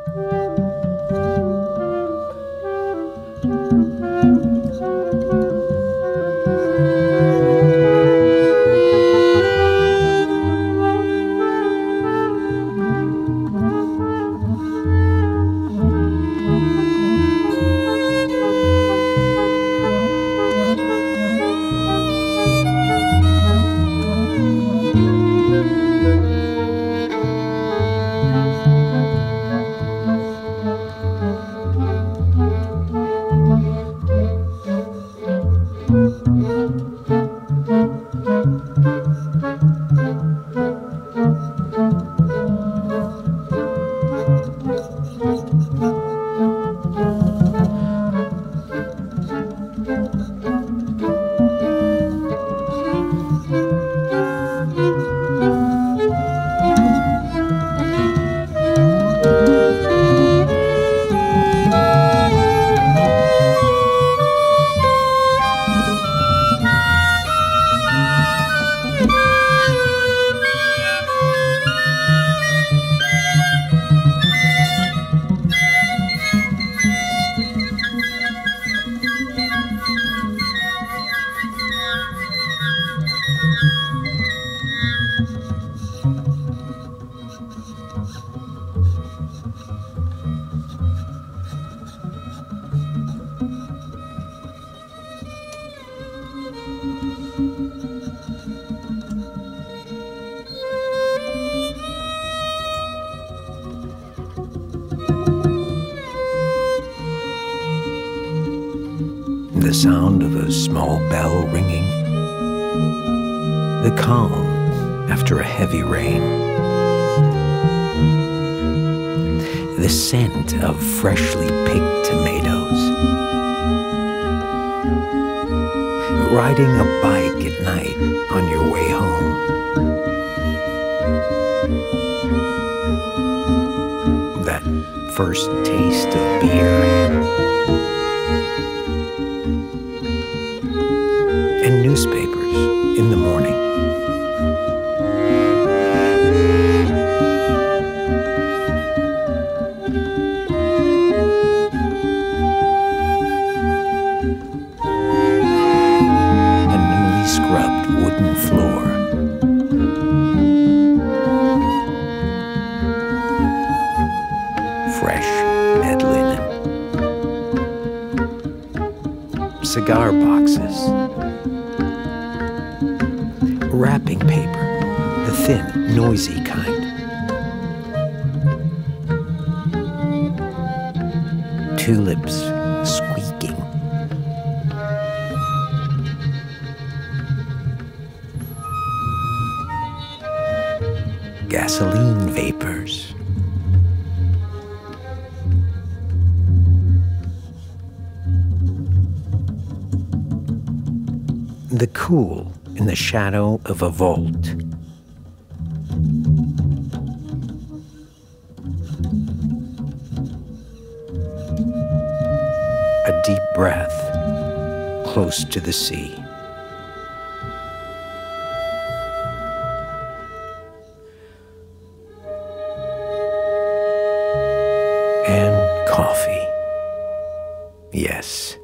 The sound of a small bell ringing, the calm after a heavy rain, the scent of freshly picked tomatoes, riding a bike at night on your way home, that first taste of beer, and newspapers in the morning. A newly scrubbed wooden floor. Fresh bed linen. Cigar boxes. Wrapping paper, the thin, noisy kind. Tulips squeaking. Gasoline vapors. The cool in the shadow of a vault. A deep breath close to the sea. And coffee. Yes.